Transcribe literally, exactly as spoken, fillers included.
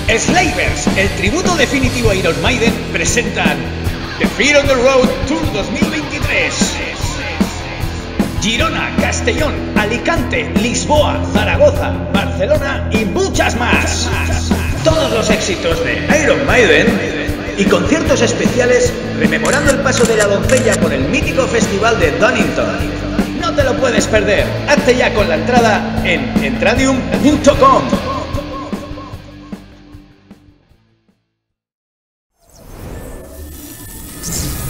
Slavers, el tributo definitivo a Iron Maiden, presentan The Fear on the Road Tour dos mil veintitrés. Girona, Castellón, Alicante, Lisboa, Zaragoza, Barcelona y muchas más. Todos los éxitos de Iron Maiden y conciertos especiales rememorando el paso de la doncella por el mítico festival de Donington. No te lo puedes perder. Hazte ya con la entrada en entradium punto com.